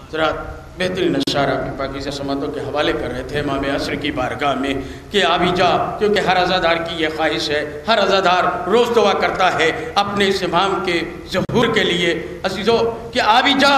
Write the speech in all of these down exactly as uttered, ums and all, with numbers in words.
ذرا بہترین اشعار اپنی پاکیزہ سماعتوں کے حوالے کر رہے تھے امام عصر کی بارگاہ میں کہ آبی جا، کیونکہ ہر عزادار کی یہ خواہش ہے، ہر عزادار روز دعا کرتا ہے اپنے اس امام کے ظہور کے لیے عزیزو کہ آبی جا،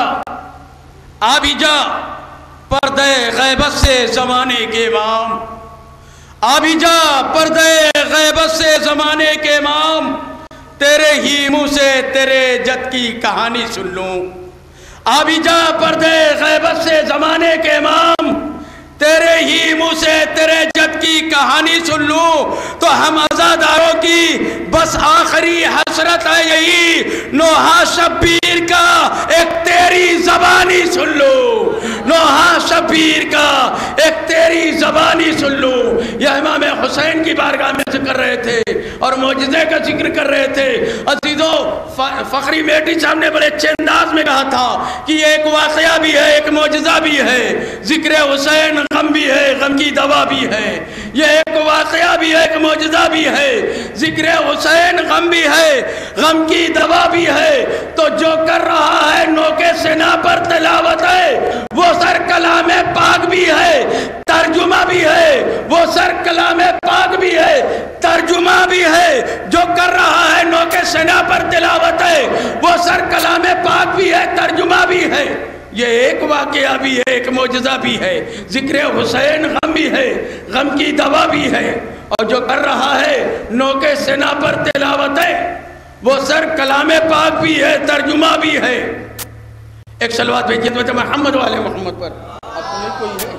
آبی جا پردہ غیبت سے زمانے کے امام، آبی جا پردہ غیبت سے زمانے کے امام، تیرے ہی منہ سے تیرے جد کی کہانی سن لوں، آبی جا پردے غیبت سے زمانے کے امام، تیرے ہی منہ سے تیرے جد کی کہانی سن لوں تو ہم عزاداروں کی بس آخری حسرت ہے یہی، نوحہ شبیر کا ایک تیری زبانی سن لوں، نوحہ شبیر کا ایک تیری زبانی سن لوں۔ یہ امام حسین کی بارگاہ میں ذکر رہے تھے اور معجزے کا ذکر کر رہے تھے۔ عزیزو فخری میٹھی صاحب نے بڑے اچھے انداز میں کہا تھا کہ یہ ایک واقعہ بھی ہے، ایک معجزہ بھی ہے، ذکر حسین غم بھی ہے، غم کی دوا بھی ہے، یہ ایک واقعہ بھی ہے، ایک معجزہ بھی ہے، ذکر حسین غم بھی ہے، غم کی دوا بھی ہے، تو جو کر رہا ہے نوکے سنا پر تلاوت ہے وہ سر کلام پاک بھی ہے، ترجمہ بھی ہے، وہ سر کلام پاک بھی ہے، ترجمہ بھی ہے، جو کر رہا ہے نوکے سنا پر تلاوت ہے وہ سر کلام پاک بھی ہے، ترجمہ بھی ہے۔ یہ ایک واقعہ بھی ہے، ایک معجزہ بھی ہے، ذکر حسین غم بھی ہے، غم کی دوا بھی ہے، اور جو کر رہا ہے نوکے سنا پر تلاوت ہے وہ سر کلام پاک بھی ہے، ترجمہ بھی ہے۔ ایک صلوات بھیجیے تو محمد والے محمد پر اپنے کوئی ہے۔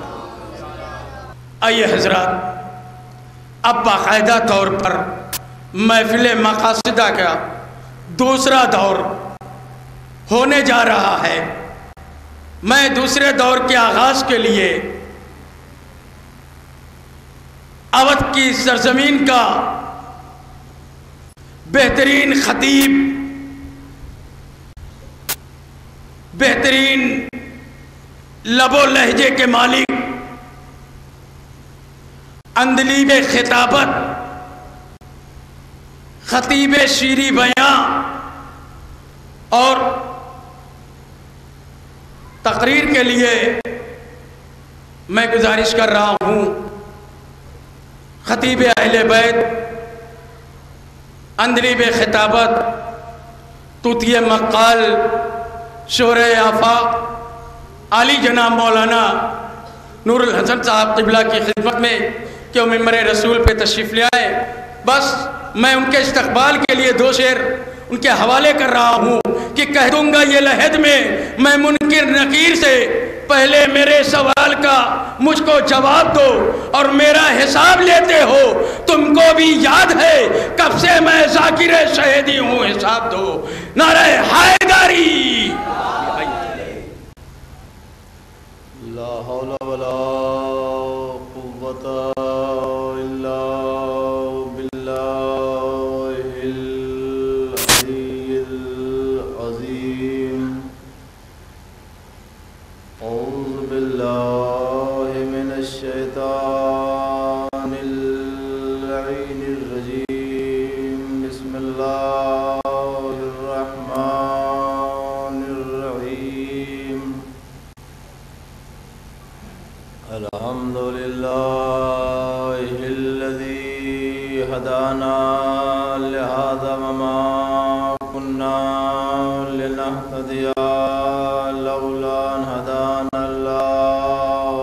آئیے حضرات، اب باقاعدہ طور پر محفل مقاصدہ کا دوسرا دور ہونے جا رہا ہے۔ میں دوسرے دور کے آغاز کے لیے اودھ کی سرزمین کا بہترین خطیب، بہترین لب و لہجے کے مالک، اندلیب خطابت، خطیب شیریں بیاں اور تقریر کے لیے میں گزارش کر رہا ہوں خطیب اہل بیت، اندلیب خطابت، طوطی مقال، شورِ آفاق، عالی جناب مولانا نور الحسن صاحب قبلہ کی خدمت میں کہ وہ ممبر رسول پہ تشریف لے آئے۔ بس میں ان کے استقبال کے لیے دو شعر ان کے حوالے کر رہا ہوں کہ کہہ دوں گا یہ لحد میں میں منکر نکیر سے، پہلے میرے سوال کا مجھ کو جواب دو اور میرا حساب لیتے ہو، تم کو بھی یاد ہے کب سے میں ذاکر شہیدی ہوں، حساب دو۔ نعرہ حیدری، لا حول ولا قوت الا باللہ العلی العظیم۔ اعوذ باللہ من الشیطان اللعین الرجیم، بسم اللہ الرحمن الرحیم۔ الحمد للہ الذی ہدانا لہذا وما كنا لنہتدی لولا ان ہدانا اللہ،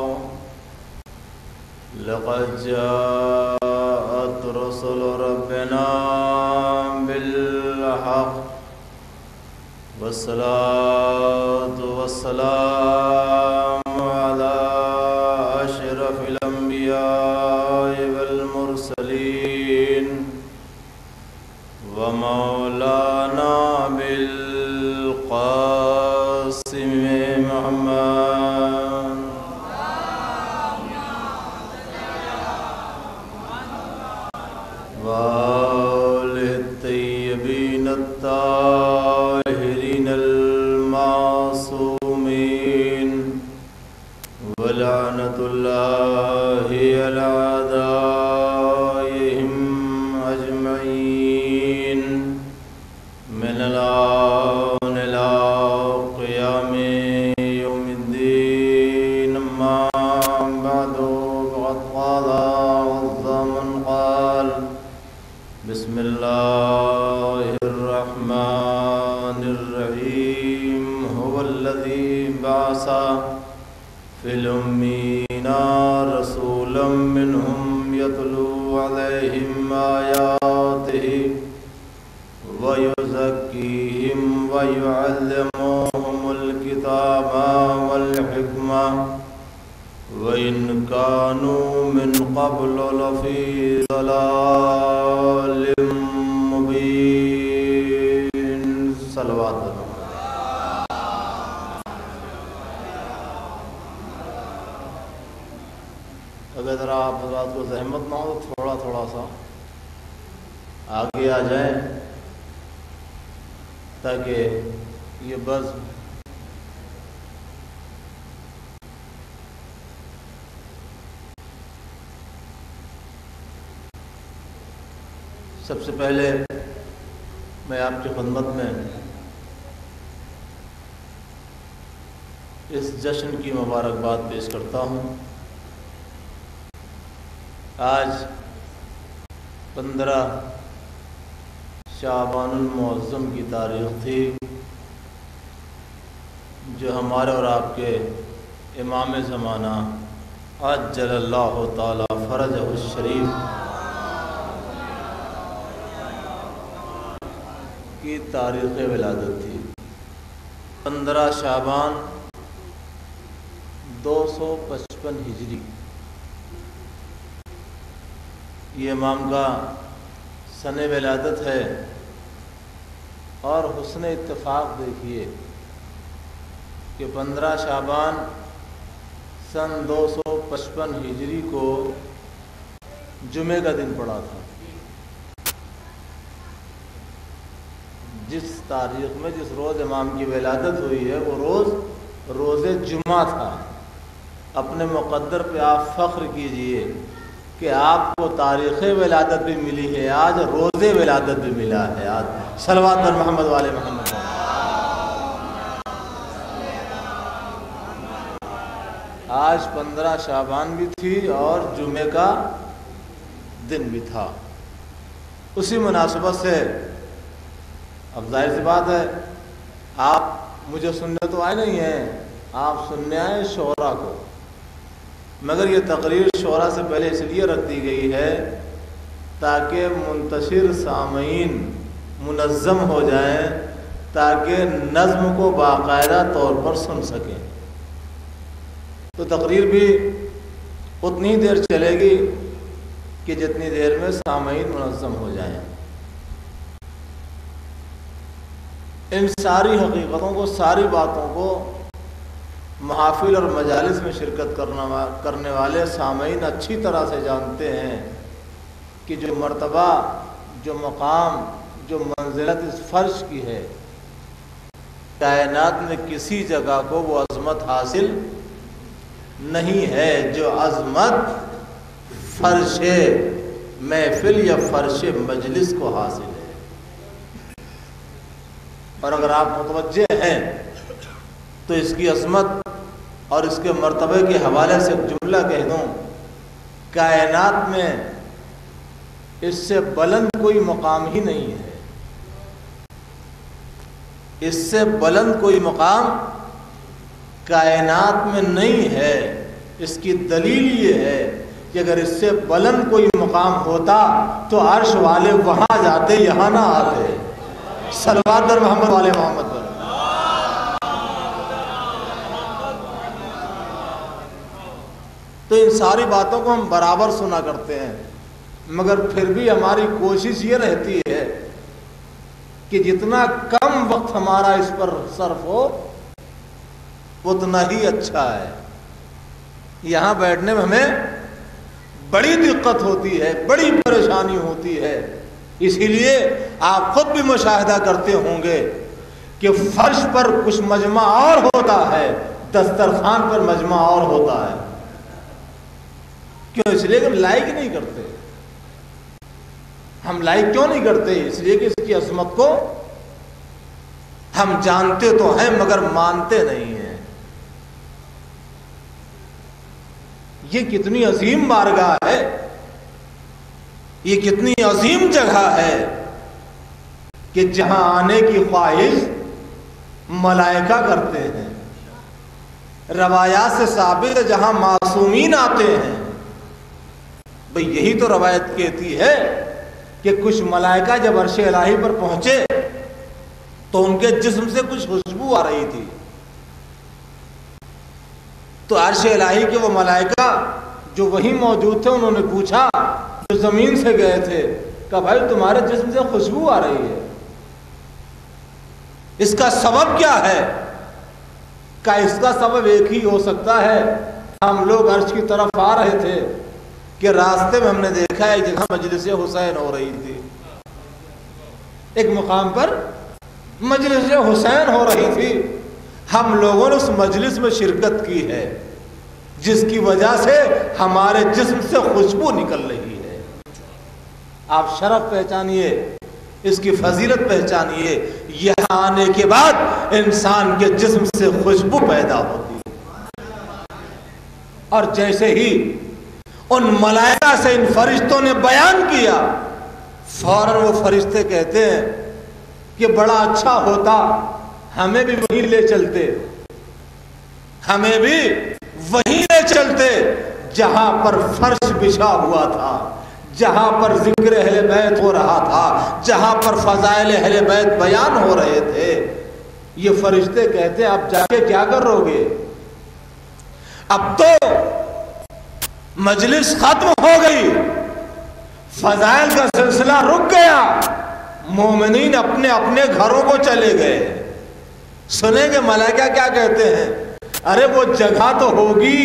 لقد جاءت رسل ربنا بالحق والصلاة والسلام على أشرف الأنبياء والمرسلين ومولانا بالقاسم محمد وآله الطيبين الطاهرين المعصومين، ولعنة الله على أعدائهم أجمعين من الآن إلى قيام يوم الدين۔ بعثا في الأمين رسولا منهم يتلو عليهم آياته ويزكيهم ويعلمهم الكتاب والحكمة وإن كانوا من قبل لفي ضلال مبين صلوات اللہ۔ اگر ذرا آپ حضرات کو زحمت نہ ہو تو تھوڑا تھوڑا سا آگے آ جائیں تاکہ یہ بزم سب سے پہلے میں آپ کی خدمت میں اس جشن کی مبارکباد پیش کرتا ہوں۔ آج پندرہ شعبان المعظم کی تاریخ تھی، جو ہمارے اور آپ کے امام زمانہ عجل اللہ تعالی فرجہ الشریف کی تاریخ ولادت تھی۔ پندرہ شعبان دو سو پچپن ہجری یہ امام کا سن ولادت ہے، اور حسن اتفاق دیکھیے کہ پندرہ شعبان سن دو سو پچپن ہجری کو جمعے کا دن پڑا تھا۔ جس تاریخ میں جس روز امام کی ولادت ہوئی ہے وہ روز روز جمعہ تھا۔ اپنے مقدر پہ آپ فخر کیجئے کہ آپ کو تاریخ ولادت بھی ملی ہے، آج روز ولادت بھی ملا ہے آج۔ صلوات بر محمد والے محمد۔ آج پندرہ شعبان بھی تھی اور جمعے کا دن بھی تھا۔ اسی مناسبت سے اب ظاہر سی بات ہے آپ مجھے سننے تو آئے نہیں ہیں، آپ سننے آئے شعراء کو، مگر یہ تقریر شعراء سے پہلے اس لیے رکھ دی گئی ہے تاکہ منتشر سامعین منظم ہو جائیں، تاکہ نظم کو باقاعدہ طور پر سن سکیں۔ تو تقریر بھی اتنی دیر چلے گی کہ جتنی دیر میں سامعین منظم ہو جائیں۔ ان ساری حقیقتوں کو، ساری باتوں کو محافل اور مجالس میں شرکت کرنے والے سامعین اچھی طرح سے جانتے ہیں کہ جو مرتبہ، جو مقام، جو منزلت اس فرش کی ہے، کائنات میں کسی جگہ کو وہ عظمت حاصل نہیں ہے جو عظمت فرش محفل یا فرش مجلس کو حاصل ہے۔ اور اگر آپ متوجہ ہیں تو اس کی عظمت اور اس کے مرتبے کے حوالے سے ایک جملہ کہہ دوں، کائنات میں اس سے بلند کوئی مقام ہی نہیں ہے، اس سے بلند کوئی مقام کائنات میں نہیں ہے۔ اس کی دلیل یہ ہے کہ اگر اس سے بلند کوئی مقام ہوتا تو عرش والے وہاں جاتے، یہاں نہ آتے۔ صلوات در محمد والے محمد پر۔ تو ان ساری باتوں کو ہم برابر سنا کرتے ہیں، مگر پھر بھی ہماری کوشش یہ رہتی ہے کہ جتنا کم وقت ہمارا اس پر صرف ہو اتنا ہی اچھا ہے۔ یہاں بیٹھنے میں ہمیں بڑی دقت ہوتی ہے، بڑی پریشانی ہوتی ہے، اسی لیے آپ خود بھی مشاہدہ کرتے ہوں گے کہ فرش پر کچھ مجمع اور ہوتا ہے، دسترخوان پر مجمع اور ہوتا ہے۔ کیوں؟ اس لیے کہ ہم لائق نہیں کرتے۔ ہم لائق کیوں نہیں کرتے؟ اس لیے کہ اس کی عظمت کو ہم جانتے تو ہیں مگر مانتے نہیں ہیں۔ یہ کتنی عظیم بارگاہ ہے، یہ کتنی عظیم جگہ ہے کہ جہاں آنے کی خواہش ملائکہ کرتے ہیں۔ روایات سے ثابت ہے جہاں معصومین آتے ہیں، بھئی یہی تو روایت کہتی ہے کہ کچھ ملائکہ جب عرش الہی پر پہنچے تو ان کے جسم سے کچھ خوشبو آ رہی تھی، تو عرش الہی کے وہ ملائکہ جو وہیں موجود تھے انہوں نے پوچھا، جو زمین سے گئے تھے، کہ بھائی تمہارے جسم سے خوشبو آ رہی ہے، اس کا سبب کیا ہے؟ کہ اس کا سبب ایک ہی ہو سکتا ہے، ہم لوگ عرش کی طرف آ رہے تھے کہ راستے میں ہم نے دیکھا ہے ایک جگہ مجلس حسین ہو رہی تھی، ایک مقام پر مجلس حسین ہو رہی تھی، ہم لوگوں نے اس مجلس میں شرکت کی ہے جس کی وجہ سے ہمارے جسم سے خوشبو نکل رہی ہے۔ آپ شرف پہچانیے، اس کی فضیلت پہچانیے، یہاں آنے کے بعد انسان کے جسم سے خوشبو پیدا ہوتی ہے۔ اور جیسے ہی ان ملائکہ سے ان فرشتوں نے بیان کیا، فوراً وہ فرشتے کہتے ہیں کہ بڑا اچھا ہوتا ہمیں بھی وہیں لے چلتے، ہمیں بھی وہیں لے چلتے جہاں پر فرش بچھا ہوا تھا، جہاں پر ذکر اہل بیت ہو رہا تھا، جہاں پر فضائل اہل بیت بیان ہو رہے تھے۔ یہ فرشتے کہتے ہیں اب جا کے کیا کرو گے؟ اب تو مجلس ختم ہو گئی، فضائل کا سلسلہ رک گیا، مومنین اپنے اپنے گھروں کو چلے گئے۔ سنیں گے ملائکہ کیا کہتے ہیں؟ ارے وہ جگہ تو ہوگی،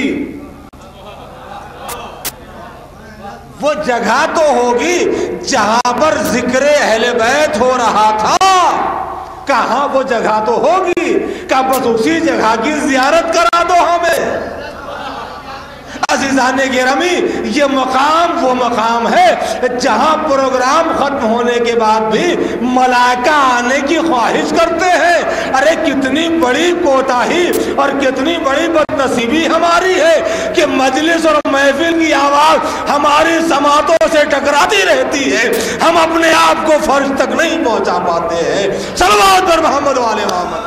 وہ جگہ تو ہوگی جہاں پر ذکر اہل بیت ہو رہا تھا، کہاں وہ جگہ تو ہوگی کہ بس اسی جگہ کی زیارت کرا دو ہمیں۔ عزیزان گرامی، یہ مقام وہ مقام ہے جہاں پروگرام ختم ہونے کے بعد بھی ملائکہ آنے کی خواہش کرتے ہیں۔ ارے کتنی بڑی کوتاہی اور کتنی بڑی بدنصیبی ہماری ہے کہ مجلس اور محفل کی آواز ہماری سماعتوں سے ٹکراتی رہتی ہے، ہم اپنے آپ کو فرش تک نہیں پہنچا پاتے ہیں۔ صلوات پر محمد والے محمد۔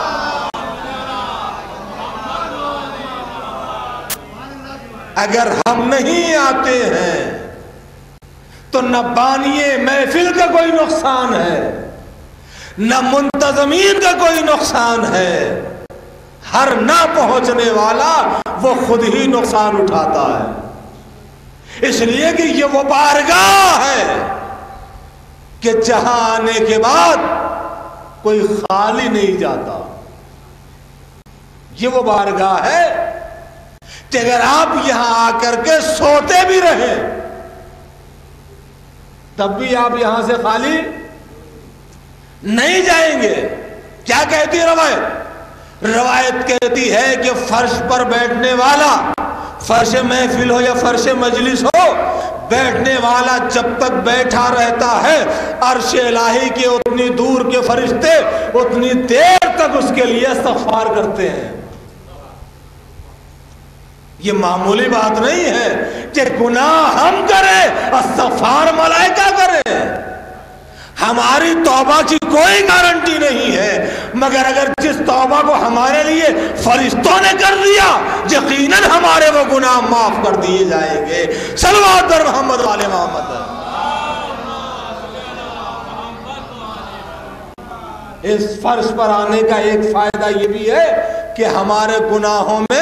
اگر ہم نہیں آتے ہیں تو نہ بانی محفل کا کوئی نقصان ہے، نہ منتظمین کا کوئی نقصان ہے، ہر نہ پہنچنے والا وہ خود ہی نقصان اٹھاتا ہے۔ اس لیے کہ یہ وہ بارگاہ ہے کہ جہاں آنے کے بعد کوئی خالی نہیں جاتا۔ یہ وہ بارگاہ ہے کہ اگر آپ یہاں آ کر کے سوتے بھی رہیں تب بھی آپ یہاں سے خالی نہیں جائیں گے۔ کیا کہتی ہے روایت؟ روایت کہتی ہے کہ فرش پر بیٹھنے والا، فرش محفل ہو یا فرش مجلس ہو، بیٹھنے والا جب تک بیٹھا رہتا ہے عرش الہی کے اتنی دور کے فرشتے اتنی دیر تک اس کے لیے استغفار کرتے ہیں۔ یہ معمولی بات نہیں ہے کہ گناہ ہم کریں استغفار ملائکہ کریں۔ ہماری توبہ کی کوئی گارنٹی نہیں ہے، مگر اگر جس توبہ کو ہمارے لیے فرشتوں نے کر دیا یقیناً ہمارے وہ گناہ معاف کر دیے جائیں گے۔ صلوات پر محمد والے محمد۔ اس فرش پر آنے کا ایک فائدہ یہ بھی ہے کہ ہمارے گناہوں میں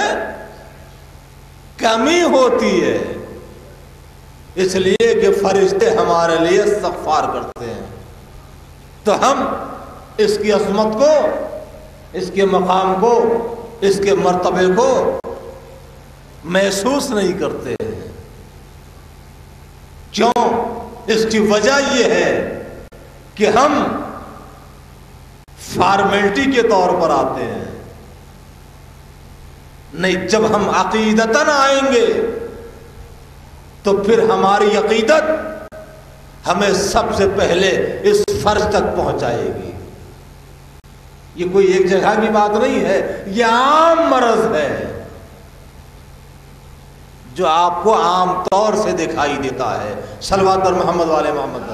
کمی ہوتی ہے، اس لیے کہ فرشتے ہمارے لیے استغفار کرتے ہیں، تو ہم اس کی عظمت کو، اس کے مقام کو، اس کے مرتبے کو محسوس نہیں کرتے ہیں۔ کیوں؟ اس کی وجہ یہ ہے کہ ہم فارمیلٹی کے طور پر آتے ہیں، نہیں جب ہم عقیدتاً آئیں گے تو پھر ہماری عقیدت ہمیں سب سے پہلے اس فرش تک پہنچائے گی۔ یہ کوئی ایک جگہ کی بات نہیں ہے، یہ عام مرض ہے جو آپ کو عام طور سے دکھائی دیتا ہے۔ صلوات پر محمد والے محمد۔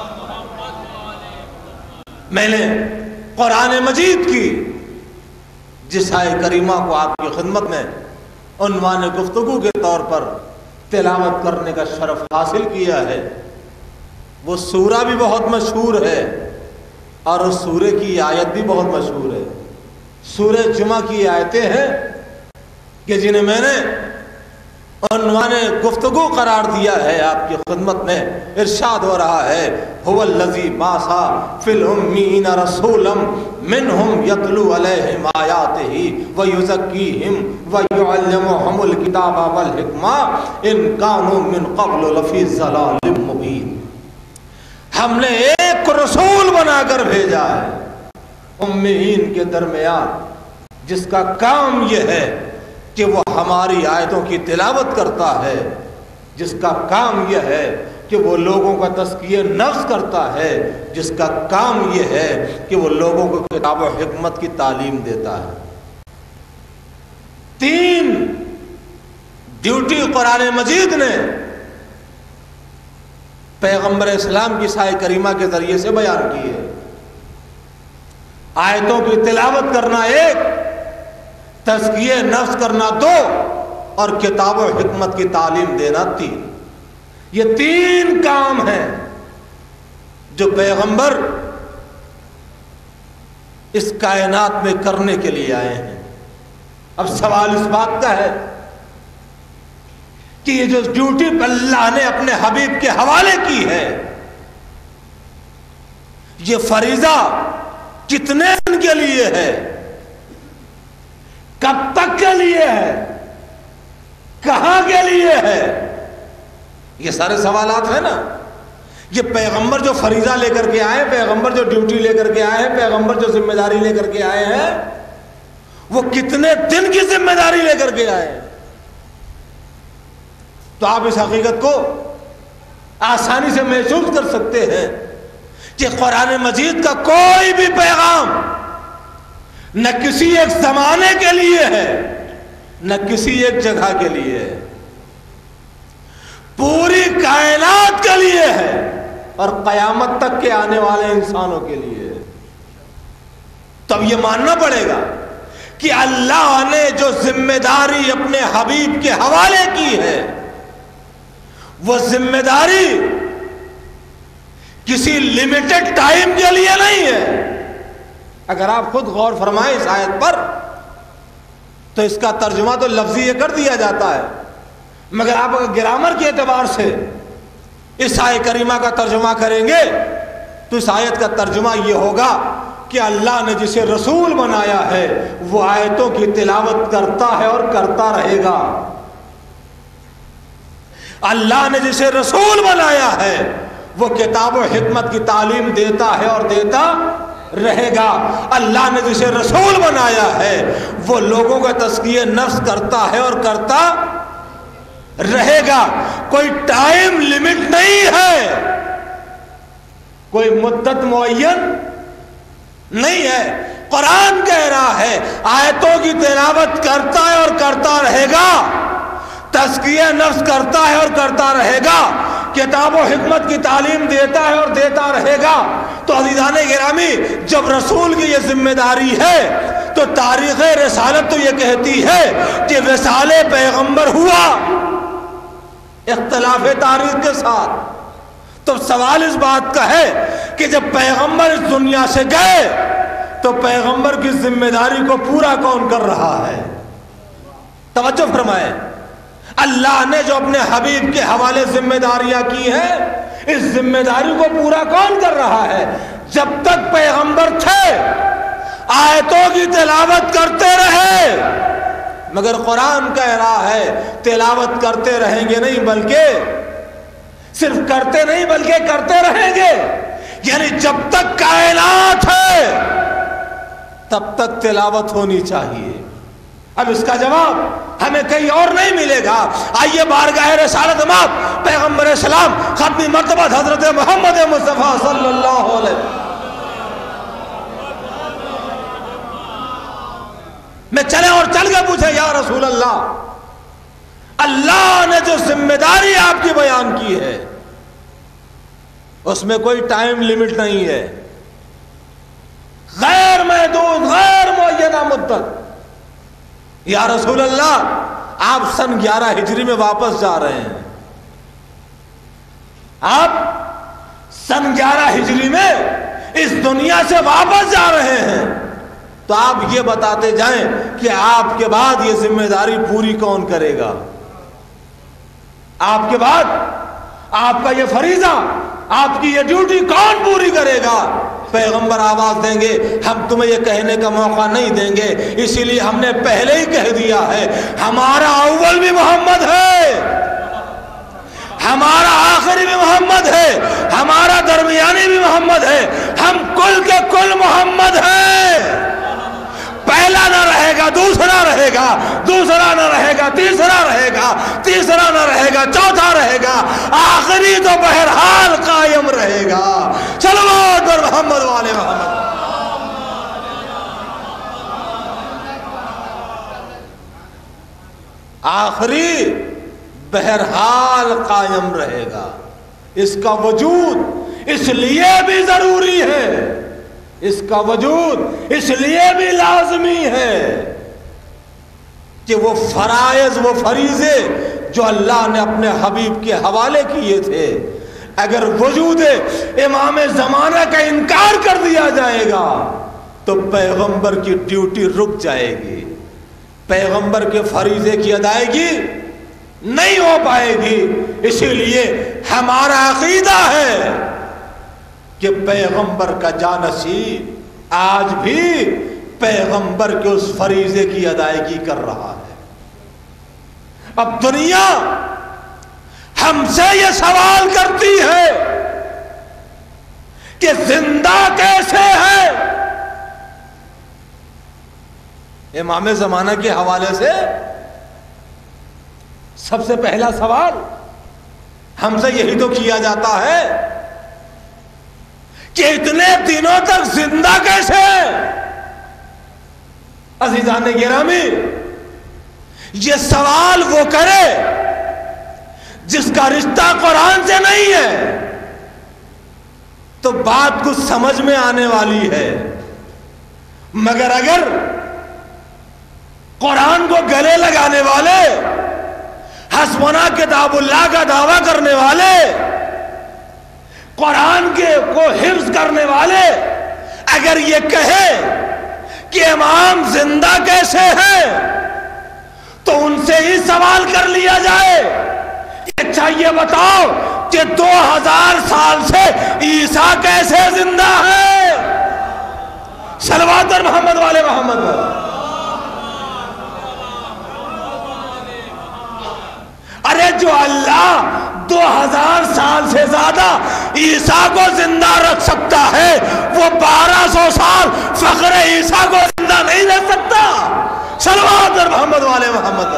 میں نے قرآن مجید کی جس آیت کریمہ کو آپ کی خدمت میں عنوان گفتگو کے طور پر تلاوت کرنے کا شرف حاصل کیا ہے، وہ سورہ بھی بہت مشہور ہے اور اس سورے کی آیت بھی بہت مشہور ہے۔ سورہ جمعہ کی آیتیں ہیں کہ جنہیں میں نے عنوان گفتگو قرار دیا ہے آپ کی خدمت میں۔ ارشاد ہو رہا ہے هو الذی بعث فی الامیین رسولا منہم یتلو علیہم آیاتہ ویزکیہم ویعلمہم الکتاب والحکمہ ان کانوا من قبل لفی ضلال مبین۔ ہم نے ایک رسول بنا کر بھیجا ہے امیین کے درمیان، جس کا کام یہ ہے کہ وہ ہماری آیتوں کی تلاوت کرتا ہے، جس کا کام یہ ہے کہ وہ لوگوں کا تزکیہ نفس کرتا ہے، جس کا کام یہ ہے کہ وہ لوگوں کو کتاب و حکمت کی تعلیم دیتا ہے۔ تین ڈیوٹی قرآن مجید نے پیغمبر اسلام کی سایہ کریمہ کے ذریعے سے بیان کی ہے۔ آیتوں کی تلاوت کرنا ایک، تزکیہ نفس کرنا دو، اور کتاب و حکمت کی تعلیم دینا تین۔ یہ تین کام ہیں جو پیغمبر اس کائنات میں کرنے کے لیے آئے ہیں۔ اب سوال اس بات کا ہے کہ یہ جو ڈیوٹی اللہ نے اپنے حبیب کے حوالے کی ہے، یہ فریضہ کتنے دن کے لیے ہے، کب تک کے لیے ہے، کہاں کے لیے ہے؟ یہ سارے سوالات ہیں نا۔ یہ پیغمبر جو فریضہ لے کر کے آئے، پیغمبر جو ڈیوٹی لے کر کے آئے ہیں، پیغمبر جو ذمہ داری لے کر کے آئے ہیں، وہ کتنے دن کی ذمہ داری لے کر کے آئے ہیں؟ تو آپ اس حقیقت کو آسانی سے محسوس کر سکتے ہیں کہ قرآن مجید کا کوئی بھی پیغام نہ کسی ایک زمانے کے لیے ہے، نہ کسی ایک جگہ کے لیے ہے، پوری کائنات کے لیے ہے اور قیامت تک کے آنے والے انسانوں کے لیے ہے۔ تب یہ ماننا پڑے گا کہ اللہ نے جو ذمہ داری اپنے حبیب کے حوالے کی ہے، وہ ذمہ داری کسی لمیٹڈ ٹائم کے لیے نہیں ہے۔ اگر آپ خود غور فرمائیں اس آیت پر تو اس کا ترجمہ تو لفظی یہ کر دیا جاتا ہے، مگر آپ اگر گرامر کے اعتبار سے اس آیت کریمہ کا ترجمہ کریں گے تو اس آیت کا ترجمہ یہ ہوگا کہ اللہ نے جسے رسول بنایا ہے وہ آیتوں کی تلاوت کرتا ہے اور کرتا رہے گا۔ اللہ نے جسے رسول بنایا ہے وہ کتاب و حکمت کی تعلیم دیتا ہے اور دیتا رہے گا۔ اللہ نے جسے رسول بنایا ہے وہ لوگوں کا تزکیہ نفس کرتا ہے اور کرتا رہے گا۔ کوئی ٹائم لمٹ نہیں ہے، کوئی مدت معین نہیں ہے۔ قرآن کہہ رہا ہے آیتوں کی تلاوت کرتا ہے اور کرتا رہے گا، تزکیہ نفس کرتا ہے اور کرتا رہے گا، کتاب و حکمت کی تعلیم دیتا ہے اور دیتا رہے گا۔ تو عزیزان گرامی، جب رسول کی یہ ذمہ داری ہے تو تاریخ رسالت تو یہ کہتی ہے کہ وصال پیغمبر ہوا اختلاف تاریخ کے ساتھ۔ تو سوال اس بات کا ہے کہ جب پیغمبر اس دنیا سے گئے تو پیغمبر کی ذمہ داری کو پورا کون کر رہا ہے؟ توجہ فرمائیں، اللہ نے جو اپنے حبیب کے حوالے ذمہ داریاں کی ہیں، اس ذمہ داری کو پورا کون کر رہا ہے؟ جب تک پیغمبر تھے آیتوں کی تلاوت کرتے رہے، مگر قرآن کہہ رہا ہے تلاوت کرتے رہیں گے نہیں بلکہ صرف کرتے نہیں بلکہ کرتے رہیں گے، یعنی جب تک کائنات ہے تب تک تلاوت ہونی چاہیے۔ اب اس کا جواب ہمیں کہیں اور نہیں ملے گا۔ آئیے بارگاہ رسالت مآب پیغمبر اسلام ختم مرتبہ حضرت محمد مصطفیٰ صلی اللہ علیہ وسلم میں چلے اور چل کے پوچھے، یا رسول اللہ، اللہ نے جو ذمہ داری آپ کی بیان کی ہے اس میں کوئی ٹائم لمٹ نہیں ہے، غیر محدود غیر معینہ مدت، یا رسول اللہ آپ سن گیارہ ہجری میں واپس جا رہے ہیں، آپ سن گیارہ ہجری میں اس دنیا سے واپس جا رہے ہیں، تو آپ یہ بتاتے جائیں کہ آپ کے بعد یہ ذمہ داری پوری کون کرے گا؟ آپ کے بعد آپ کا یہ فریضہ، آپ کی یہ ڈیوٹی کون پوری کرے گا؟ پیغمبر آواز دیں گے ہم تمہیں یہ کہنے کا موقع نہیں دیں گے، اسی لیے ہم نے پہلے ہی کہہ دیا ہے ہمارا اول بھی محمد ہے، ہمارا آخری بھی محمد ہے، ہمارا درمیانی بھی محمد ہے، ہم کل کے کل محمد ہیں۔ پہلا نہ رہے گا دوسرا رہے گا، دوسرا نہ رہے گا تیسرا رہے گا، تیسرا نہ رہے گا چوتھا رہے گا، آخری تو بہرحال قائم رہے گا۔ صلوات بر محمد والے محمد۔ آخری بہرحال قائم رہے گا، اس کا وجود اس لیے بھی ضروری ہے، اس کا وجود اس لیے بھی لازمی ہے کہ وہ فرائض وہ فریضے جو اللہ نے اپنے حبیب کے حوالے کیے تھے، اگر وجود امام زمانہ کا انکار کر دیا جائے گا تو پیغمبر کی ڈیوٹی رک جائے گی، پیغمبر کے فریضے کی ادائیگی نہیں ہو پائے گی۔ اسی لیے ہمارا عقیدہ ہے کہ پیغمبر کا جانشین آج بھی پیغمبر کے اس فریضے کی ادائیگی کر رہا ہے۔ اب دنیا ہم سے یہ سوال کرتی ہے کہ زندہ کیسے ہے؟ امام زمانہ کے حوالے سے سب سے پہلا سوال ہم سے یہی تو کیا جاتا ہے کہ اتنے دنوں تک زندہ کیسے ہے؟ عزیزان گرامی، یہ سوال وہ کرے جس کا رشتہ قرآن سے نہیں ہے تو بات کچھ سمجھ میں آنے والی ہے، مگر اگر قرآن کو گلے لگانے والے، حسبنا کتاب اللہ کا دعویٰ کرنے والے، قرآن کے کو حفظ کرنے والے اگر یہ کہے کہ امام زندہ کیسے ہے تو ان سے ہی سوال کر لیا جائے کہ اچھا یہ بتاؤ کہ دو ہزار سال سے عیسیٰ کیسے زندہ ہے؟ صلوات اور محمد والے محمد۔ ارے جو اللہ دو ہزار سال سے زیادہ عیسیٰ کو زندہ رکھ سکتا ہے وہ بارہ سو سال فخر عیسیٰ کو زندہ نہیں رکھ سکتا؟ صلوات اور محمد والے محمد۔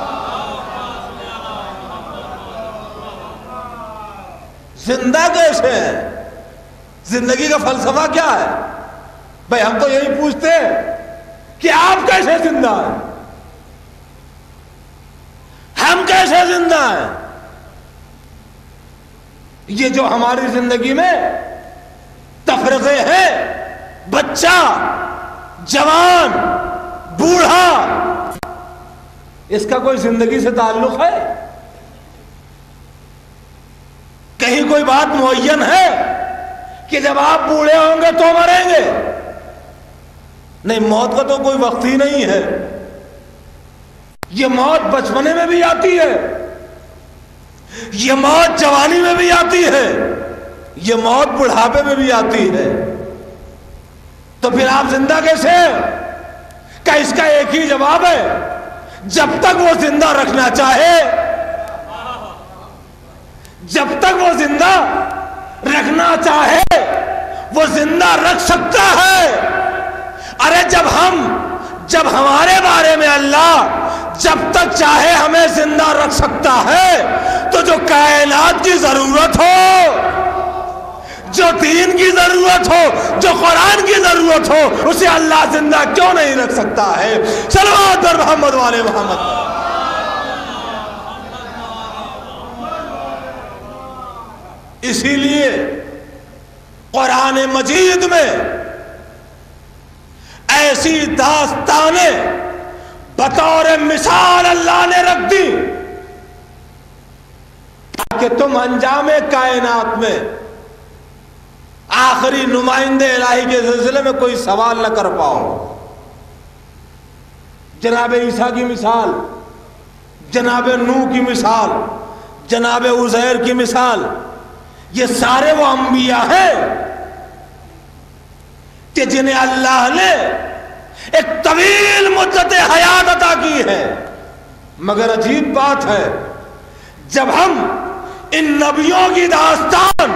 زندہ کیسے ہے؟ زندگی کا فلسفہ کیا ہے؟ بھئی ہم تو یہی پوچھتے ہیں کہ آپ کیسے زندہ ہیں، ہم کیسے زندہ ہیں؟ یہ جو ہماری زندگی میں تفرقے ہیں، بچہ، جوان، بوڑھا، اس کا کوئی زندگی سے تعلق ہے؟ کہیں کوئی بات معین ہے کہ جب آپ بوڑھے ہوں گے تو مریں گے؟ نہیں، موت کا تو کوئی وقت ہی نہیں ہے۔ یہ موت بچپنے میں بھی آتی ہے، یہ موت جوانی میں بھی آتی ہے، یہ موت بڑھاپے میں بھی آتی ہے، تو پھر آپ زندہ کیسے ہیں؟ کہ اس کا ایک ہی جواب ہے، جب تک وہ زندہ رکھنا چاہے، جب تک وہ زندہ رکھنا چاہے وہ زندہ رکھ سکتا ہے۔ ارے جب ہم جب ہمارے بارے میں اللہ جب تک چاہے ہمیں زندہ رکھ سکتا ہے تو جو کائنات کی ضرورت ہو، جو دین کی ضرورت ہو، جو قرآن کی ضرورت ہو، اسے اللہ زندہ کیوں نہیں رکھ سکتا ہے؟ صلوات اور محمد والے محمد۔ اسی لیے قرآن مجید میں ایسی داستانیں بطور مثال اللہ نے رکھ دی تاکہ تم انجام کائنات میں آخری نمائندے الہی کے سلسلے میں کوئی سوال نہ کر پاؤ۔ جناب عیسیٰ کی مثال، جناب نوح کی مثال، جناب عزیر کی مثال، یہ سارے وہ انبیاء ہیں کہ جنہیں اللہ نے ایک طویل مدت حیات عطا کی ہے، مگر عجیب بات ہے جب ہم ان نبیوں کی داستان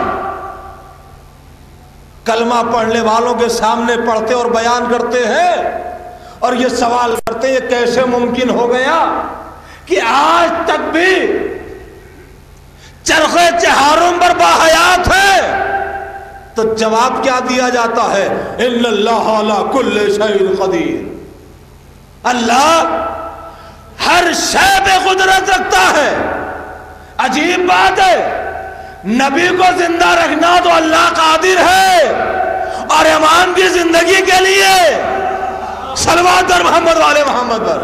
کلمہ پڑھنے والوں کے سامنے پڑھتے اور بیان کرتے ہیں اور یہ سوال کرتے یہ کیسے ممکن ہو گیا کہ آج تک بھی چرخ چہارم پر باحیات ہے، تو جواب کیا دیا جاتا ہے؟ ان اللہ علی کل شیء قدیر، اللہ ہر شے پہ قدرت رکھتا ہے۔ عجیب بات ہے، نبی کو زندہ رکھنا تو اللہ قادر ہے، اور امام کی زندگی کے لیے صلوات در محمد والے محمد پر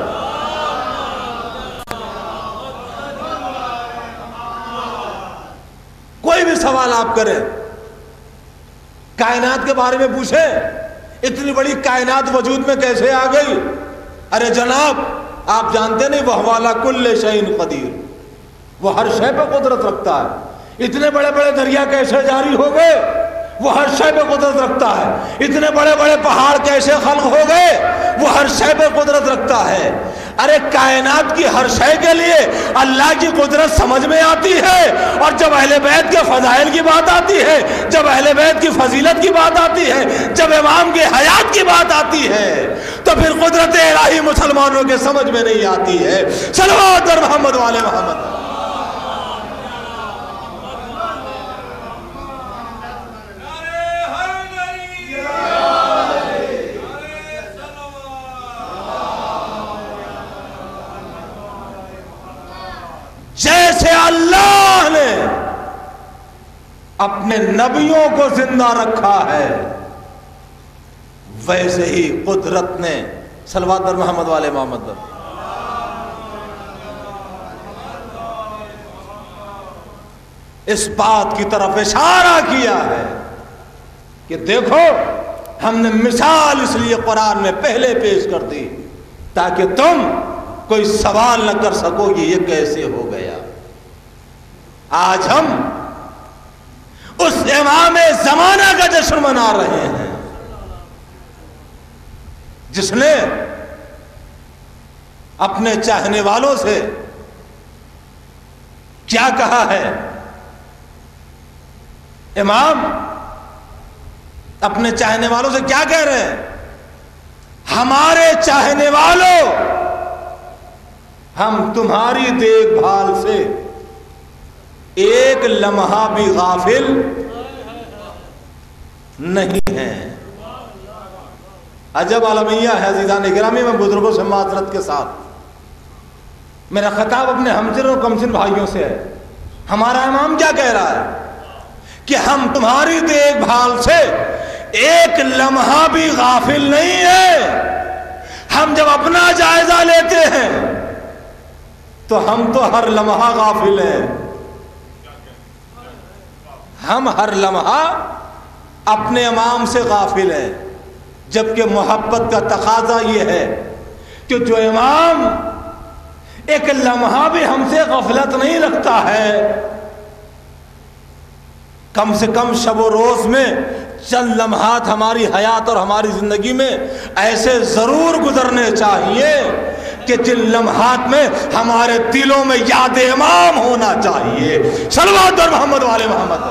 کوئی بھی سوال آپ کریں، کائنات کے بارے میں پوچھیں، اتنی بڑی کائنات وجود میں کیسے آ گئی؟ ارے جناب آپ جانتے نہیں، وہ والا کل شیء قدیر، وہ ہر شے پہ قدرت رکھتا ہے۔ اتنے بڑے بڑے دریا کیسے جاری ہو گئے؟ وہ ہر شے پہ قدرت رکھتا ہے۔ اتنے بڑے بڑے پہاڑ کیسے خلق ہو گئے؟ وہ ہر شے پہ قدرت رکھتا ہے۔ ارے کائنات کی ہر شے کے لیے اللہ کی قدرت سمجھ میں آتی ہے، اور جب اہل بیت کے فضائل کی بات آتی ہے، جب اہل بیت کی فضیلت کی بات آتی ہے، جب امام کے حیات کی بات آتی ہے، تو پھر قدرت الہی مسلمانوں کے سمجھ میں نہیں آتی ہے۔ صلوات در محمد والے محمد۔ جیسے اللہ نے اپنے نبیوں کو زندہ رکھا ہے، ویسے ہی قدرت نے صلوات بر محمد والے محمد پر اس بات کی طرف اشارہ کیا ہے کہ دیکھو ہم نے مثال اس لیے قرآن میں پہلے پیش کر دی تاکہ تم کوئی سوال نہ کر سکو کہ یہ کیسے ہو گیا۔ آج ہم اس امام زمانہ کا جشن منا رہے ہیں جس نے اپنے چاہنے والوں سے کیا کہا ہے؟ امام اپنے چاہنے والوں سے کیا کہہ رہے ہیں؟ ہمارے چاہنے والوں، ہم تمہاری دیکھ بھال سے ایک لمحہ بھی غافل نہیں ہیں۔ عجب عالمیہ ہے عزیزان گرامی، میں بزرگوں سے معذرت کے ساتھ میرا خطاب اپنے ہمسن اور کمسن بھائیوں سے ہے۔ ہمارا امام کیا کہہ رہا ہے کہ ہم تمہاری دیکھ بھال سے ایک لمحہ بھی غافل نہیں ہیں۔ ہم جب اپنا جائزہ لیتے ہیں تو ہم تو ہر لمحہ غافل ہیں، ہم ہر لمحہ اپنے امام سے غافل ہیں، جبکہ محبت کا تقاضا یہ ہے کہ جو امام ایک لمحہ بھی ہم سے غفلت نہیں رکھتا ہے، کم سے کم شب و روز میں چند لمحات ہماری حیات اور ہماری زندگی میں ایسے ضرور گزرنے چاہیے کہ جن لمحات میں ہمارے دلوں میں یاد امام ہونا چاہیے۔ صلوات در محمد والے محمد۔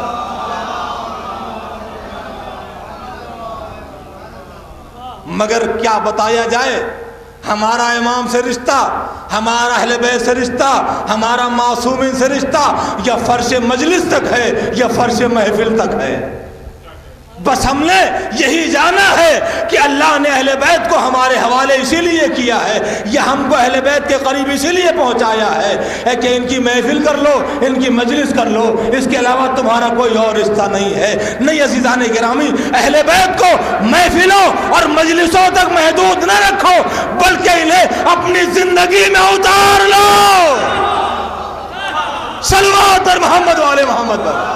مگر کیا بتایا جائے، ہمارا امام سے رشتہ، ہمارا اہل بیت سے رشتہ، ہمارا معصومین سے رشتہ یا فرش مجلس تک ہے یا فرش محفل تک ہے۔ بس ہم نے یہی جانا ہے کہ اللہ نے اہل بیت کو ہمارے حوالے اسی لیے کیا ہے، یا ہم کو اہل بیت کے قریب اسی لیے پہنچایا ہے کہ ان کی محفل کر لو، ان کی مجلس کر لو، اس کے علاوہ تمہارا کوئی اور رشتہ نہیں ہے۔ نہیں عزیزان گرامی، اہل بیت کو محفلوں اور مجلسوں تک محدود نہ رکھو، بلکہ انہیں اپنی زندگی میں اتار لو. صلوات اور محمد والے محمد پر.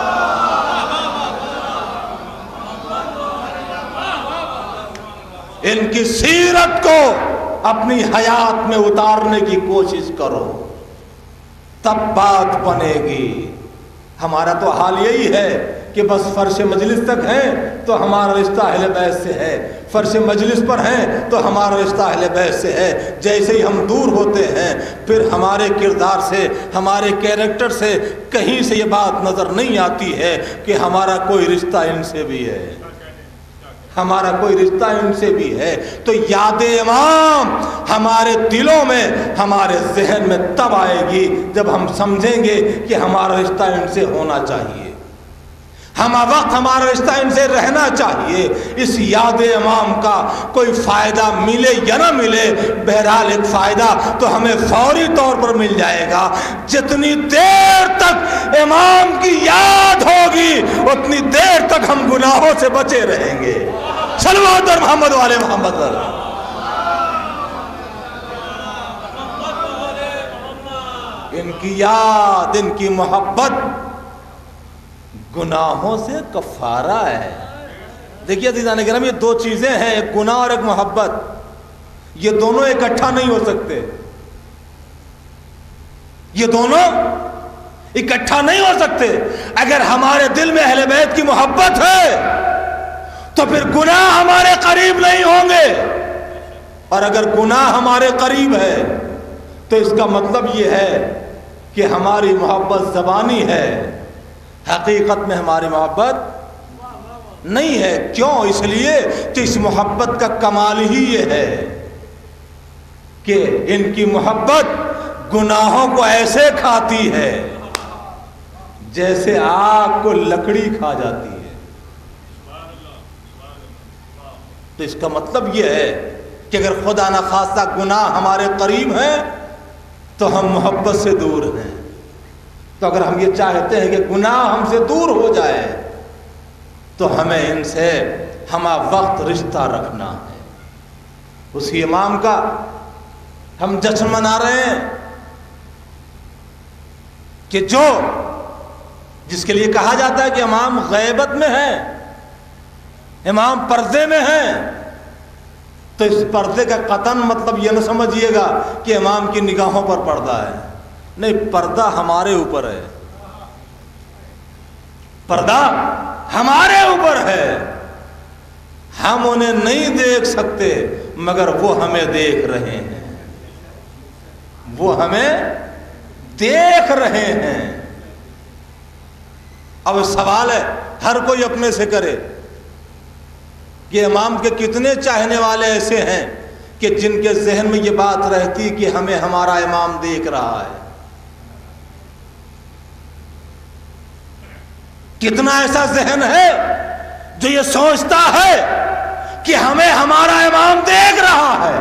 ان کی سیرت کو اپنی حیات میں اتارنے کی کوشش کرو, تب بات بنے گی. ہمارا تو حال یہی ہے کہ بس فرش مجلس تک ہیں تو ہمارا رشتہ اہل بیت سے ہے, فرش مجلس پر ہیں تو ہمارا رشتہ اہل بیت سے ہے. جیسے ہی ہم دور ہوتے ہیں پھر ہمارے کردار سے, ہمارے کیریکٹر سے کہیں سے یہ بات نظر نہیں آتی ہے کہ ہمارا کوئی رشتہ ان سے بھی ہے, ہمارا کوئی رشتہ ان سے بھی ہے. تو یاد امام ہمارے دلوں میں, ہمارے ذہن میں تب آئے گی جب ہم سمجھیں گے کہ ہمارا رشتہ ان سے ہونا چاہیے, ہم وقت ہمارا رشتہ ان سے رہنا چاہیے. اس یاد امام کا کوئی فائدہ ملے یا نہ ملے, بہرحال ایک فائدہ تو ہمیں فوری طور پر مل جائے گا. جتنی دیر تک امام کی یاد ہوگی اتنی دیر تک ہم گناہوں سے بچے رہیں گے. صلوات اور محمد والے محمد پر. ان کی یاد, ان کی محبت گناہوں سے کفارہ ہے. دیکھیے عزیزان کرام, یہ دو چیزیں ہیں, ایک گناہ اور ایک محبت. یہ دونوں اکٹھا نہیں ہو سکتے, یہ دونوں اکٹھا نہیں ہو سکتے. اگر ہمارے دل میں اہل بیت کی محبت ہے تو پھر گناہ ہمارے قریب نہیں ہوں گے, اور اگر گناہ ہمارے قریب ہے تو اس کا مطلب یہ ہے کہ ہماری محبت زبانی ہے, حقیقت میں ہماری محبت نہیں ہے. کیوں؟ اس لیے کہ اس محبت کا کمال ہی یہ ہے کہ ان کی محبت گناہوں کو ایسے کھاتی ہے جیسے آگ کو لکڑی کھا جاتی ہے. تو اس کا مطلب یہ ہے کہ اگر خدا نخواستہ گناہ ہمارے قریب ہیں تو ہم محبت سے دور ہیں. تو اگر ہم یہ چاہتے ہیں کہ گناہ ہم سے دور ہو جائے تو ہمیں ان سے ہمہ وقت رشتہ رکھنا ہے. اسی امام کا ہم جشن منا رہے ہیں کہ جو جس کے لیے کہا جاتا ہے کہ امام غیبت میں ہیں, امام پردے میں ہیں, تو اس پردے کا قطعاً مطلب یہ نہ سمجھیے گا کہ امام کی نگاہوں پر پردہ ہے. نہیں, پردہ ہمارے اوپر ہے, پردہ ہمارے اوپر ہے. ہم انہیں نہیں دیکھ سکتے مگر وہ ہمیں دیکھ رہے ہیں, وہ ہمیں دیکھ رہے ہیں. اب سوال ہے ہر کوئی اپنے سے کرے کہ امام کے کتنے چاہنے والے ایسے ہیں کہ جن کے ذہن میں یہ بات رہتی کہ ہمیں ہمارا امام دیکھ رہا ہے. کتنا ایسا ذہن ہے جو یہ سوچتا ہے کہ ہمیں ہمارا امام دیکھ رہا ہے.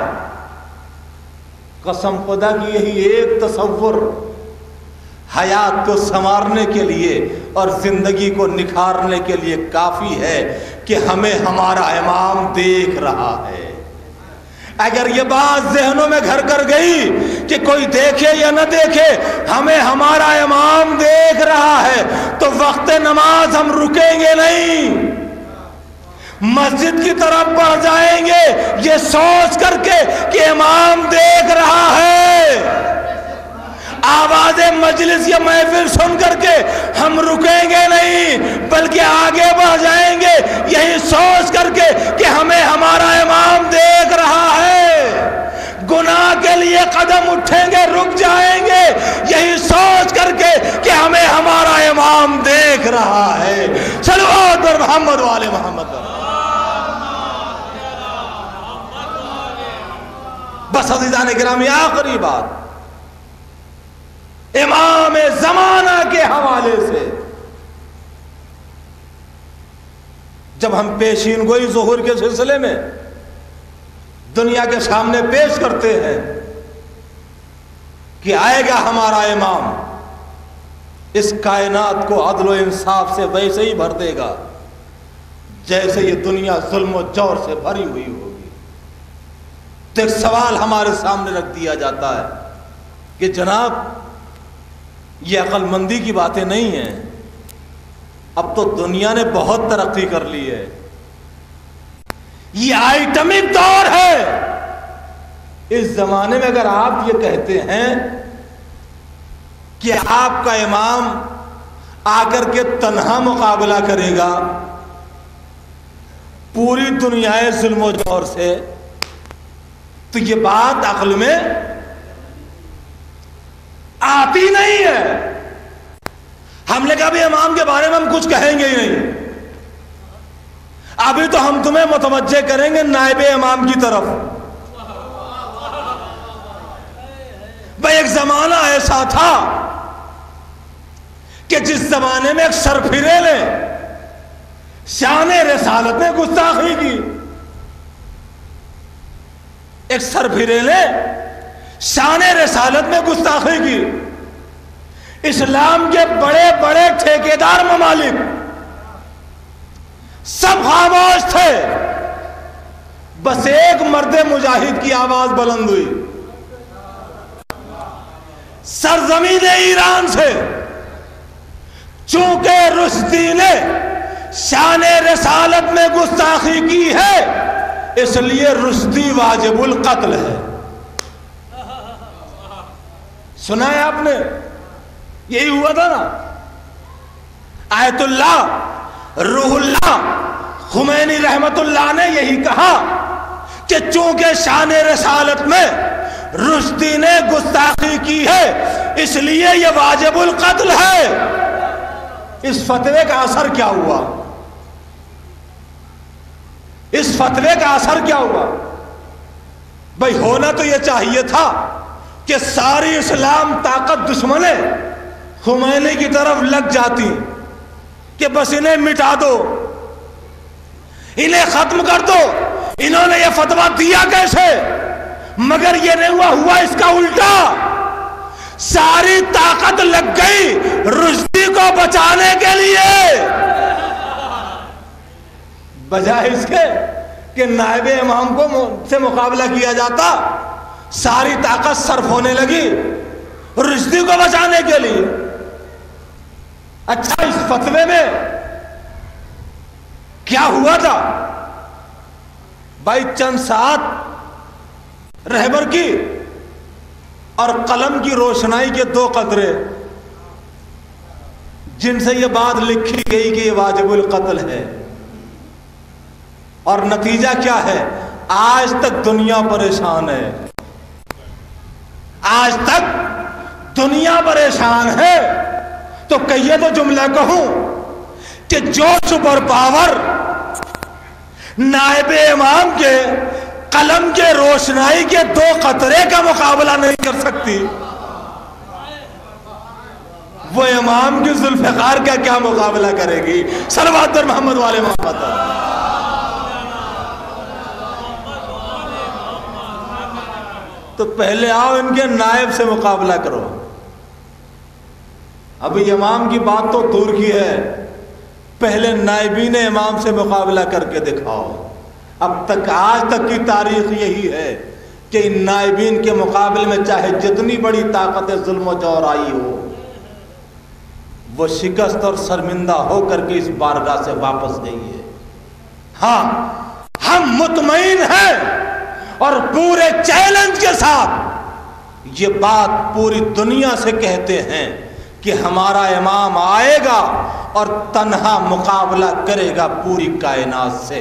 قسم خدا کی یہی ایک تصور حیات کو سنوارنے کے لیے اور زندگی کو نکھارنے کے لیے کافی ہے کہ ہمیں ہمارا امام دیکھ رہا ہے. اگر یہ بات ذہنوں میں گھر کر گئی کہ کوئی دیکھے یا نہ دیکھے ہمیں ہمارا امام دیکھ رہا ہے تو وقت نماز ہم رکیں گے نہیں, مسجد کی طرف بڑھ جائیں گے یہ سوچ کر کے کہ امام دیکھ رہا ہے. آواز مجلس یا محفل سن کر کے ہم رکیں گے نہیں بلکہ آگے بڑھ جائیں گے یہی سوچ کر کے کہ ہمیں ہمارا امام دیکھ رہا ہے. گناہ کے لیے قدم اٹھیں گے, رک جائیں گے یہی سوچ کر کے کہ ہمیں ہمارا امام دیکھ رہا ہے. صلوات اور محمد والے محمد. بس عزیزان گرامی, آخری بات امام زمانہ کے حوالے سے. جب ہم پیشین گوئی ظہور کے سلسلے میں دنیا کے سامنے پیش کرتے ہیں کہ آئے گا ہمارا امام, اس کائنات کو عدل و انصاف سے ویسے ہی بھر دے گا جیسے یہ دنیا ظلم و جور سے بھری ہوئی ہوگی. تو ایک سوال ہمارے سامنے رکھ دیا جاتا ہے کہ جناب یہ عقل مندی کی باتیں نہیں ہیں، اب تو دنیا نے بہت ترقی کر لی ہے، یہ آئٹمک دور ہے، اس زمانے میں اگر آپ یہ کہتے ہیں کہ آپ کا امام آ کر کے تنہا مقابلہ کرے گا پوری دنیا ظلم و جور سے، تو یہ بات عقل میں آتی نہیں ہے۔ ہم نے کہا بھی امام کے بارے میں ہم کچھ کہیں گے ہی نہیں، ابھی تو ہم تمہیں متوجہ کریں گے نائب امام کی طرف۔ بھائی ایک زمانہ ایسا تھا کہ جس زمانے میں ایک سرفرے نے شان رسالت میں گستاخی کی، ایک سرفرے نے شان رسالت میں گستاخی کی، اسلام کے بڑے بڑے ٹھیکیدار ممالک سب خاموش تھے، بس ایک مرد مجاہد کی آواز بلند ہوئی سرزمین ایران سے، چونکہ رشدی نے شان رسالت میں گستاخی کی ہے اس لیے رشدی واجب القتل ہے۔ سنا ہے آپ نے؟ یہی ہوا تھا نا، آیت اللہ روح اللہ خمینی رحمت اللہ نے یہی کہا کہ چونکہ شان رسالت میں رشدی نے گستاخی کی ہے اس لیے یہ واجب القتل ہے۔ اس فتوے کا اثر کیا ہوا؟ اس فتوے کا اثر کیا ہوا؟ بھائی ہونا تو یہ چاہیے تھا کہ ساری اسلام طاقت دشمنے خمینی کی طرف لگ جاتی کہ بس انہیں مٹا دو، انہیں ختم کر دو، انہوں نے یہ فتویٰ دیا کیسے؟ مگر یہ نہیں ہوا، ہوا اس کا الٹا، ساری طاقت لگ گئی رشدی کو بچانے کے لیے، بجائے اس کے کہ نائب امام کو سے مقابلہ کیا جاتا، ساری طاقت صرف ہونے لگی رشدی کو بچانے کے لیے۔ اچھا اس فتوے میں کیا ہوا تھا؟ بھائی چند ساتھ رہبر کی اور قلم کی روشنائی کے دو قطرے جن سے یہ بات لکھی گئی کہ یہ واجب القتل ہے، اور نتیجہ کیا ہے؟ آج تک دنیا پریشان ہے، آج تک دنیا پریشان ہے۔ تو کہیے تو جملہ کہوں کہ جو سپر پاور نائب امام کے قلم کے روشنائی کے دو قطرے کا مقابلہ نہیں کر سکتی، وہ امام کی ذوالفقار کا کیا مقابلہ کرے گی؟ صلوات در محمد والے محمد۔ تو پہلے آؤ ان کے نائب سے مقابلہ کرو۔ ابھی امام کی بات تو دور کی ہے، پہلے نائبین امام سے مقابلہ کر کے دکھاؤ۔ اب تک آج تک کی تاریخ یہی ہے کہ ان نائبین کے مقابلے میں چاہے جتنی بڑی طاقت ظلم و جور آئی ہو، وہ شکست اور شرمندہ ہو کر کے اس بارگاہ سے واپس گئی ہے۔ ہاں ہم مطمئن ہیں اور پورے چیلنج کے ساتھ یہ بات پوری دنیا سے کہتے ہیں کہ ہمارا امام آئے گا اور تنہا مقابلہ کرے گا پوری کائنات سے۔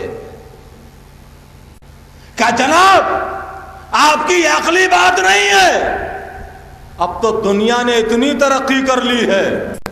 کیا جناب آپ کی یہ عقلی بات نہیں ہے؟ اب تو دنیا نے اتنی ترقی کر لی ہے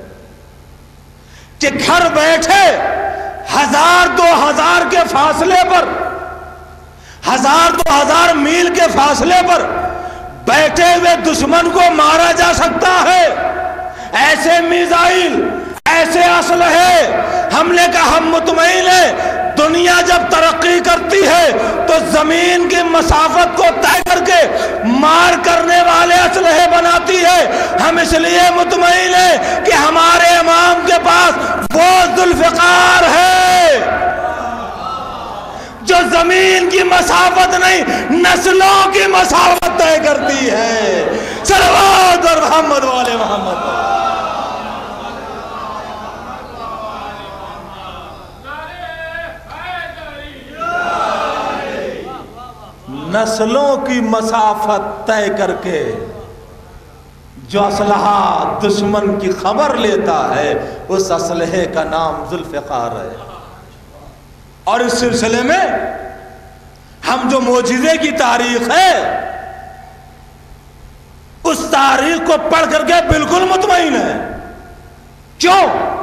کہ گھر بیٹھے ہزار دو ہزار کے فاصلے پر، ہزار دو ہزار میل کے فاصلے پر بیٹھے ہوئے دشمن کو مارا جا سکتا ہے۔ ایسے میزائل، ایسے اسلحے، ہم نے کہا ہم مطمئن ہیں دنیا جب ترقی کرتی ہے تو زمین کی مسافت کو طے کر کے مار کرنے والے اسلحے بناتی ہے۔ ہم اس لیے مطمئن ہیں کہ ہمارے امام کے پاس وہ ذوالفقار ہے جو زمین کی مسافت نہیں نسلوں کی مسافت طے کرتی ہے. صلوات اور محمد والے محمد. نسلوں کی مسافت طے کر کے جو اسلحہ دشمن کی خبر لیتا ہے اس اسلحے کا نام ذوالفقار ہے. اور اس سلسلے میں ہم جو معجزے کی تاریخ ہے اس تاریخ کو پڑھ کر کے بالکل مطمئن ہے. کیوں؟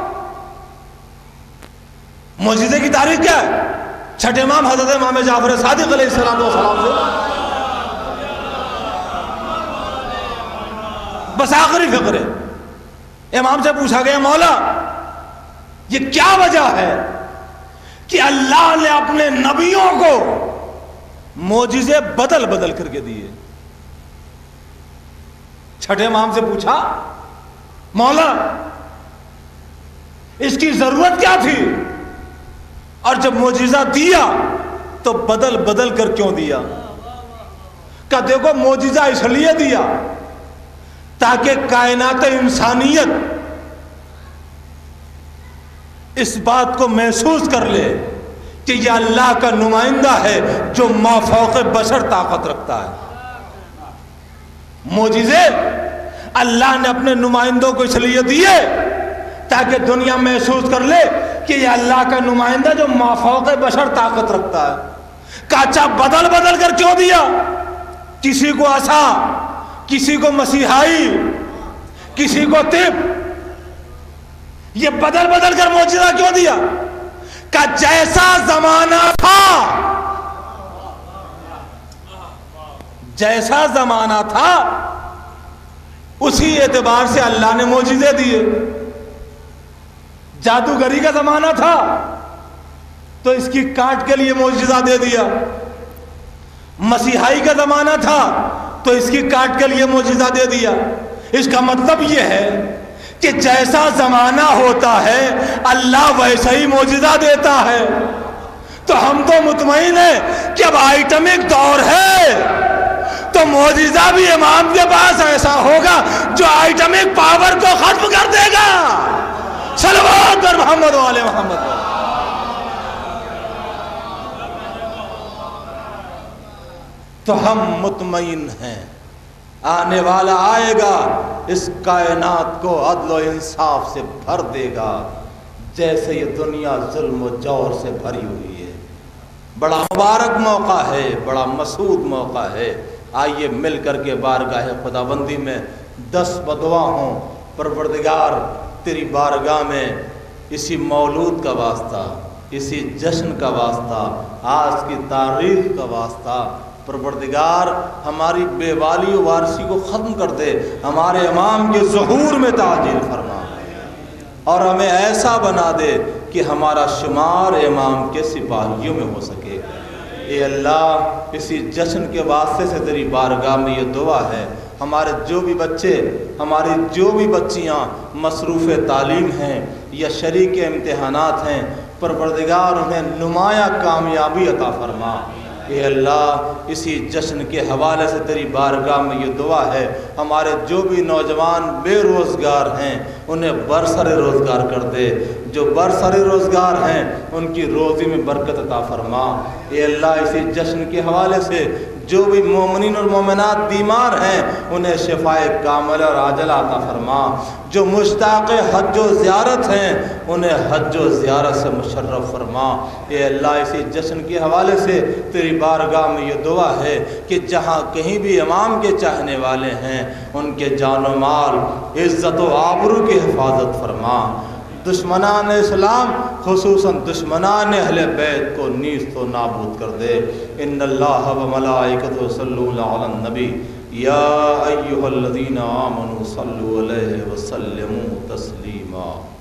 معجزے کی تاریخ کیا ہے؟ چھٹے امام حضرت امام جعفر صادق علیہ السلام سے بس آخری فقرے امام سے پوچھا گیا مولا یہ کیا وجہ ہے کہ اللہ نے اپنے نبیوں کو معجزے بدل بدل کر کے دیے. چھٹے امام سے پوچھا مولا اس کی ضرورت کیا تھی اور جب معجزہ دیا تو بدل بدل کر کیوں دیا؟ کہ دیکھو معجزہ اس لیے دیا تاکہ کائنات انسانیت اس بات کو محسوس کر لے کہ یہ اللہ کا نمائندہ ہے جو مافوق بشر طاقت رکھتا ہے. معجزے اللہ نے اپنے نمائندوں کو اس لیے دیے تاکہ دنیا محسوس کر لے کہ یہ اللہ کا نمائندہ جو مافوق بشر طاقت رکھتا ہے. کاچا بدل بدل کر کیوں دیا؟ کسی کو عصا، کسی کو مسیحائی، کسی کو طب، یہ بدل بدل کر معجزہ کیوں دیا؟ کہ جیسا زمانہ تھا جیسا زمانہ تھا اسی اعتبار سے اللہ نے معجزے دیے. جادوگری کا زمانہ تھا تو اس کی کاٹ کے لیے معجزہ دے دیا. مسیحائی کا زمانہ تھا تو اس کی کاٹ کے لیے معجزہ دے دیا. اس کا مطلب یہ ہے کہ جیسا زمانہ ہوتا ہے اللہ ویسا ہی معجزہ دیتا ہے. تو ہم تو مطمئن ہیں کہ اب آئٹمک دور ہے تو معجزہ بھی امام کے پاس ایسا ہوگا جو آئٹمک پاور کو ختم کر دے گا. صلوات اور محمد والے محمد. تو ہم مطمئن ہیں آنے والا آئے گا اس کائنات کو عدل و انصاف سے بھر دے گا جیسے یہ دنیا ظلم و جور سے بھری ہوئی ہے. بڑا مبارک موقع ہے، بڑا مسعود موقع ہے. آئیے مل کر کے بارگاہ خداوندی میں دس بدعا ہوں. پروردگار تیری بارگاہ میں اسی مولود کا واسطہ، اسی جشن کا واسطہ، آج کی تاریخ کا واسطہ پروردگار ہماری بے والی و وارثی کو ختم کر دے. ہمارے امام کے ظہور میں تعجیل فرما اور ہمیں ایسا بنا دے کہ ہمارا شمار امام کے سپاہیوں میں ہو سکے. اے اللہ اسی جشن کے واسطے سے تیری بارگاہ میں یہ دعا ہے، ہمارے جو بھی بچے، ہماری جو بھی بچیاں مصروف تعلیم ہیں یا شریک امتحانات ہیں، پروردگار انہیں نمایاں کامیابی عطا فرما. اے اللہ اسی جشن کے حوالے سے تیری بارگاہ میں یہ دعا ہے، ہمارے جو بھی نوجوان بے روزگار ہیں انہیں برسر روزگار کر دے. جو برسر روزگار ہیں ان کی روزی میں برکت عطا فرما. اے اللہ اسی جشن کے حوالے سے جو بھی مومنین اور مومنات بیمار ہیں انہیں شفائے کاملہ اور عاجلہ عطا فرما. جو مشتاق حج و زیارت ہیں انہیں حج و زیارت سے مشرف فرما. اے اللہ اسی جشن کے حوالے سے تیری بارگاہ میں یہ دعا ہے کہ جہاں کہیں بھی امام کے چاہنے والے ہیں ان کے جان و مال، عزت و آبرو کی حفاظت فرما. دشمنان اسلام خصوصاً دشمنان اہل بیت کو نیست و نابود کر دے. ان اللہ و ملائکتہ یصلون علی النبی یا ایھا الذین آمنوا صلوا علیہ وسلموا تسلیما.